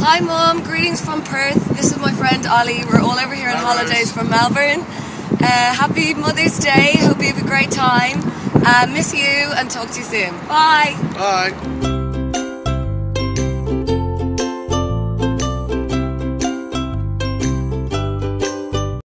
Hi Mum, greetings from Perth. This is my friend Ollie. We're all over here on holidays from Melbourne. Happy Mother's Day. Hope you have a great time. Miss you and talk to you soon. Bye. Bye.